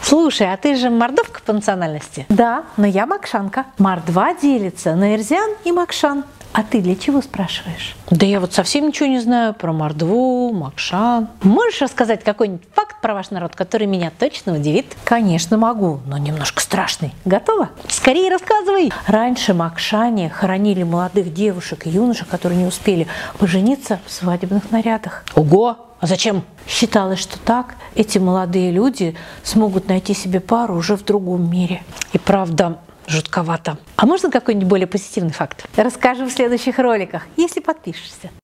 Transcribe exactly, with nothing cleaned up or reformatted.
Слушай, а ты же мордовка по национальности? Да, но я макшанка. Мордва делится на эрзян и макшан. А ты для чего спрашиваешь? Да я вот совсем ничего не знаю про мордву, макшан. Можешь рассказать какой-нибудь факт про ваш народ, который меня точно удивит? Конечно, могу, но немножко страшный. Готова? Скорее рассказывай! Раньше макшане хоронили молодых девушек и юношек, которые не успели пожениться в свадебных нарядах. Ого! А зачем? Считалось, что так эти молодые люди смогут найти себе пару уже в другом мире. И правда, жутковато. А можно какой-нибудь более позитивный факт? Расскажу в следующих роликах, если подпишешься.